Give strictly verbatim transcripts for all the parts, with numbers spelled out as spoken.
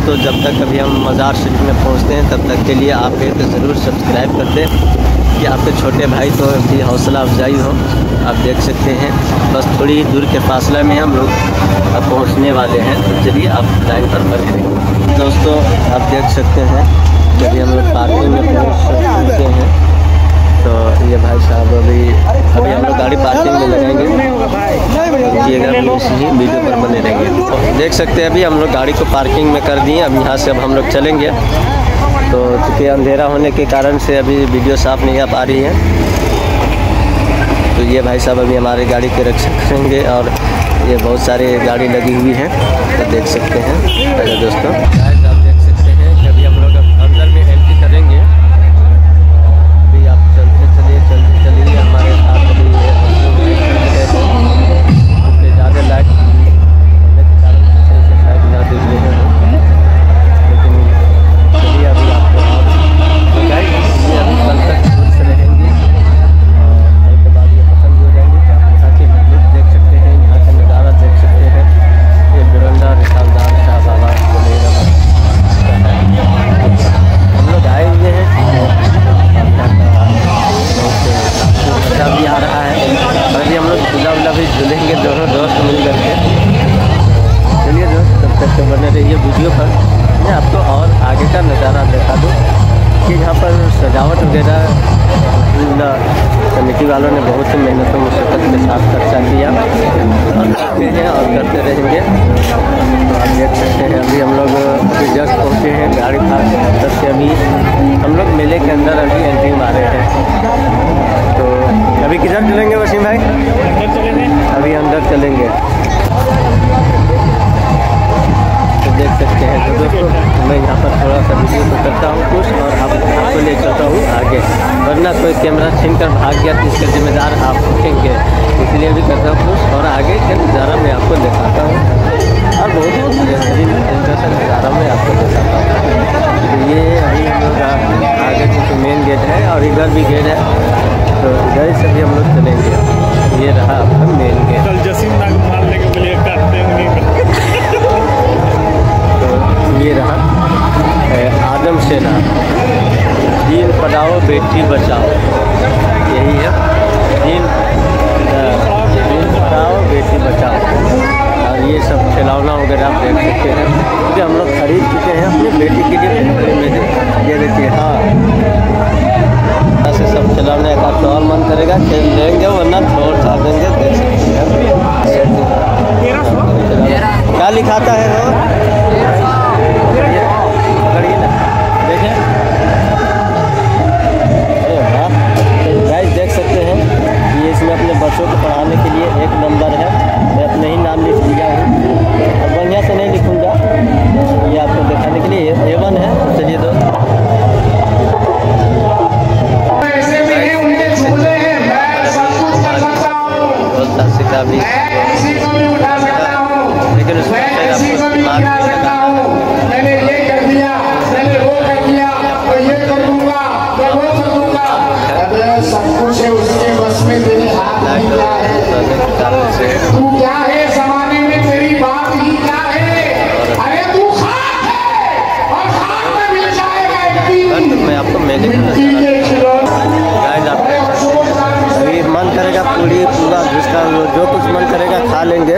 दोस्तों, जब तक कभी हम मज़ार शरीफ में पहुंचते हैं तब तक के लिए आप एक ज़रूर सब्सक्राइब कर दें कि आपके छोटे भाई को भी हौसला अफजाई हो। आप देख सकते हैं बस थोड़ी दूर के फासला में हम लोग अब पहुँचने वाले हैं। तो चलिए आप लाइन पर बने रहें। दोस्तों आप देख सकते हैं जब हम लोग पार्किंग में पहुँचते हैं तो ये भाई साहब अभी अभी हम लोग गाड़ी पार्किंग में लगाएंगे। देखिएगा इसी वीडियो पर बने रहेंगे। तो देख सकते हैं अभी हम लोग गाड़ी को पार्किंग में कर दिए। अब यहाँ से अब हम लोग चलेंगे। तो चूँकि अंधेरा होने के कारण से अभी वीडियो साफ नहीं आ पा रही है। तो ये भाई साहब अभी हमारी गाड़ी के रक्षा करेंगे और ये बहुत सारे गाड़ी लगी हुई है तो देख सकते हैं। पहले दोस्तों आप देख सकते हैं कि अभी हम लोग अंदर में एंट्री करेंगे। अभी आप चलते चलिए चलते चलिए हमारे साथ अभी ज़्यादा लाइट होने के कारण से शायद ना देख रहे हैं, लेकिन चलिए अभी आपको तो गाइस ये अभी कल तक दूर से रहेंगे और कल के बाद ये पसंद हो जाएंगे। तो आप यहाँ के लुक देख सकते हैं, यहाँ का नज़ारा देख सकते हैं। ये बिरंडा रिसालदार शाह बाबा को ले रहा हम लोग आए हुए हैं। मज़ा भी आ रहा है। अभी हम लोग झूला वूला भी झूलेंगे दोनों दोस्त मिल करके। चलिए दोस्त तब तक तो बने रहिए वीडियो पर। मैं आपको और आगे का नज़ारा दिखा दूँ कि यहाँ पर सजावट वगैरह कमेटी वालों ने बहुत ही मेहनतों मुशक्क़त के साथ खर्चा किया और करते हैं और करते रहेंगे। तो आप देख सकते हैं अभी हम लोग अभी जस्ट पहुँचे हैं। गाड़ी पार्क करके अभी हम लोग मेले के अंदर अभी एंट्री मारे हैं। तो अभी किधर चलेंगे वसीम भाई? अंदर चलेंगे। अभी अंदर चलेंगे। तो देख सकते हैं। तो दोस्तों मैं यहाँ पर थोड़ा सा वीडियो तो करता हूँ कुछ और आप आपको ले चलता हूँ आगे, वरना कोई कैमरा छीन कर भाग गया तो इसका जिम्मेदार आप होंगे। इसलिए भी करता हूँ कुछ और आगे का नज़ारा मैं आपको दिखाता हूँ और बहुत बहुत बेहतरीन इंटरेस्टिंग नज़ारा मैं आपको दिखाता हूँ। तो ये अभी हम लोग आगे चूँकि मेन गेट है और इधर भी गेट है तो इधर से भी हम लोग चलेंगे। ये रहा आपका मेन गेट। कल जसीम नाग मारने के लिए करते हैं। तो ये रहा आदम सेना, दीन पढ़ाओ बेटी बचाओ, यही है दीन दीन पढ़ाओ बेटी बचाओ। और ये सब खिलौना वगैरह आप देख सकते हैं क्योंकि हम लोग खरीद चुके हैं अपनी बेटी के लिए। ये देखिए हाँ ऐसे सब खिलौने का तो और मन करेगा खेल लेंगे वरना छोड़ छाड़ देंगे। देख सकते हैं क्या लिखाता है वो देखें। गाइस देख सकते हैं ये इसमें अपने बच्चों को पढ़ाने के लिए एक नंबर है। मैं अपने ही नाम लिख लिया हूँ और बढ़िया से नहीं लिखूँगा, ये आपको दिखाने के लिए ए वन है। तो चलिए दोस्त सिक्का भी लेकिन उसमें आपको दिमाग में लगाना मैंने ये कर दिया, मैंने वो कर दिया, तो ये कर दूंगा, मैं वो कर दूंगा। अरे सब कुछ है उसके बस में, तेरे हाथ में क्या है? तू क्या है ज़माने में, तेरी बात ही क्या है? अरे तू खाक है और खाक में मिल जाएगा एक दिन। मैं आपको मेले अभी मन करेगा पूरी पूरा जिसका जो कुछ मन करेगा खा लेंगे।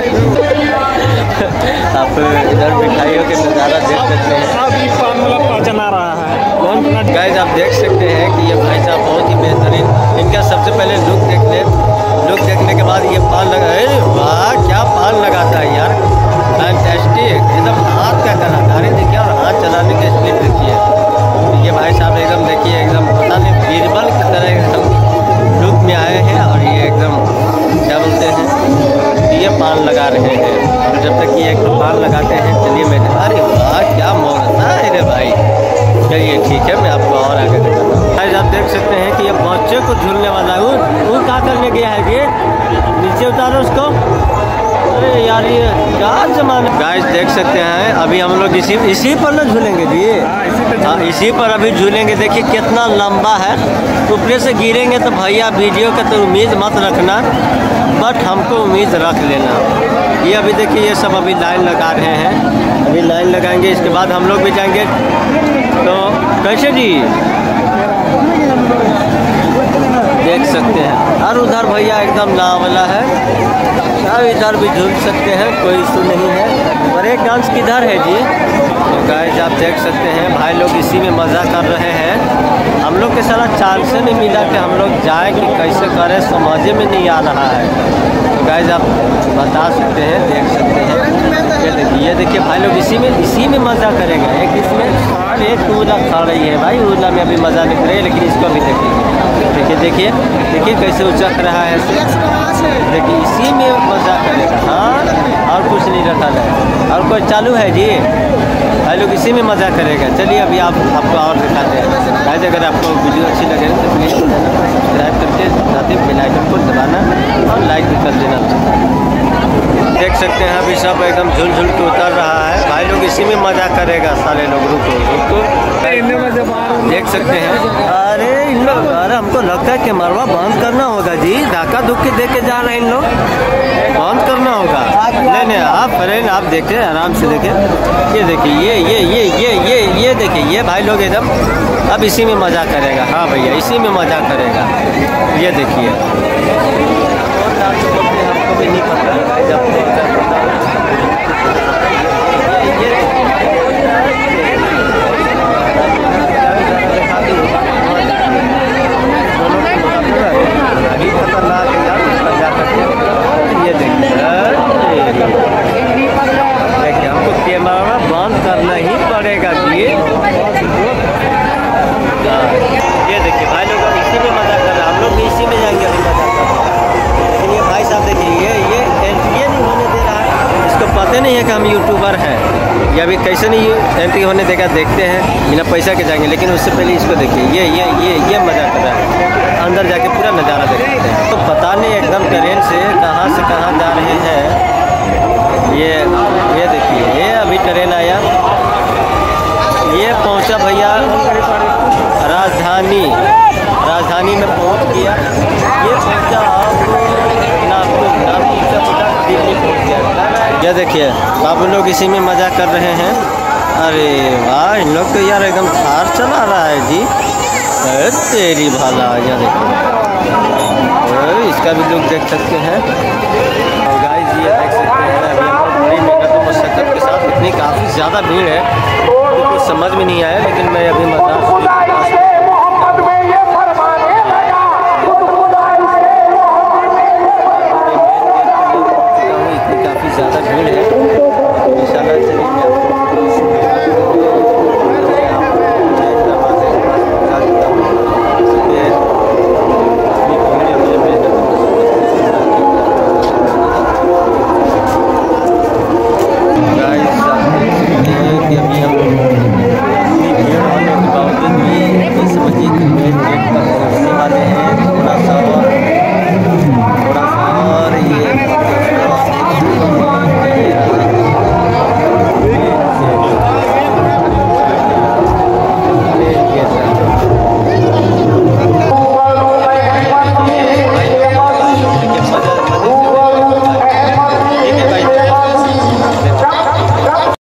आप इधर मिठाइयों के नज़ारा देख सकते हैं। अभी पान वाला पाचन आ रहा है। कौन गाइस आप देख सकते हैं कि ये भाई साहब बहुत ही बेहतरीन। इनका सबसे पहले लुक देख ले, लुक देखने के बाद ये पान लगा। अरे वाह क्या पान लगाता है यार, फैंटास्टिक एकदम। हाथ का कलाकारी देखिए और हाथ चलाने की स्पीड देखिए। ये भाई साहब एकदम देखिए एकदम पता नहीं बीरबल की तरह एकदम लुक में आए हैं और ये एकदम क्या बोलते हैं ये पान लगा रहे हैं। तो जब तक ये एक तो पान लगाते हैं चलिए मैं अरे वाह क्या मौका है रे भाई। चलिए ठीक है मैं आपको और आगे दिखाता हूँ। गाइस आप देख सकते हैं कि ये बच्चे को झूलने वाला है। वो क्या करने गया है ये, नीचे उतारो उसको। अरे यार ये क्या जमाना। गाइस देख देख सकते हैं अभी हम लोग इसी इसी पर ना झूलेंगे जी। हाँ, इसी पर अभी झूलेंगे। देखिए कितना लंबा है। ऊपर से गिरेंगे तो भैया वीडियो का तो उम्मीद मत रखना, बट हमको उम्मीद रख लेना। ये अभी देखिए ये सब अभी लाइन लगा रहे हैं। अभी लाइन लगाएंगे, इसके बाद हम लोग भी जाएंगे। तो कैसे जी देख सकते हैं। और उधर भैया एकदम नाव वाला है, और इधर भी झूल सकते हैं, कोई इशू नहीं है। ब्रेक डांस किधर है जी? तो गाइस आप देख सकते हैं भाई लोग इसी में मज़ा कर रहे हैं। हम लोग के सारा चांस नहीं मिला कि हम लोग जाए कि कैसे करें, समझ में नहीं आ रहा है। तो गाइस आप बता सकते हैं, देख सकते हैं। ये देखिए ये देखिए भाई लोग इसी में इसी में मज़ा करेंगे। एक इसमें और एक उला खा रही है भाई, उला में अभी मज़ा नहीं करे, लेकिन इसको भी देखिए देखिए देखिए देखिए कैसे उचक रहा है। देखिए इसी में मज़ा करेगा। हाँ, और कुछ नहीं रखा है। और कोई चालू है जी? भाई लोग इसी में मज़ा करेगा। चलिए अभी आप आपको और दिखाते हैं। गाइस अगर आपको वीडियो अच्छी लगे तो प्लीज़ सब्सक्राइब करके साथ ही बेल आइकन को दबाना और लाइक भी कर देना। देख सकते हैं अभी सब एकदम झूल झूल के उतर रहा है। भाई लोग इसी में मज़ा करेगा सारे लोग। रुको रुको देख सकते हैं। अरे इन लोग, अरे हमको लगता है कि मरवा बंद करना होगा जी। धक्का धुक्की दे के जा रहे हैं इन लोग, बंद करना होगा। नहीं नहीं आप फ्रेंड आप देखें, आराम से देखें। ये देखिए ये ये ये ये ये ये देखिए ये भाई लोग एकदम अब इसी में मज़ा करेगा। हाँ भैया इसी में मज़ा करेगा। ये देखिए हमको भी नहीं पता जब हमको कैमरा बंद करना ही पड़ेगा जी। ये देखिए भाई लोग इसी में मज़ा कर रहे हैं। हम लोग भी इसी में जाएंगे अभी मज़ा कर रहे हैं। लेकिन ये भाई साहब देखिए ये ये एंट्री नहीं होने दे रहा है। इसको पता नहीं है कि हम यूट्यूबर हैं, या अभी कैसे नहीं एंट्री होने देगा। देखते हैं बिना पैसा के जाएंगे, लेकिन उससे पहले इसको देखिए। ये ये ये ये मज़ा कर रहा है। अंदर जाके पूरा नज़ारा देखते हैं। तो पता नहीं एकदम ट्रेन से कहाँ से कहाँ जा रहे हैं। ये ये देखिए ये अभी ट्रेन आया, ये पहुंचा भैया राजधानी राजधानी में पहुंच गया। ये पहुंचा नागपुर नागपुर से पहुंचा दिल्ली पहुंच गया। ये देखिए बाबू लोग इसी में मज़ा कर रहे हैं। अरे वाह इन लोग तो यार एकदम थार चला रहा है जी। अरे तेरी भाला, यहाँ देखो इसका भी लोग देख सकते हैं। और गाइस ये देख सकते हैं अभी हम लोग बड़ी मेहनत और मशक्क़त के साथ, इतनी काफ़ी ज़्यादा भीड़ है तो कुछ समझ में नहीं आया, लेकिन मैं अभी मज़ा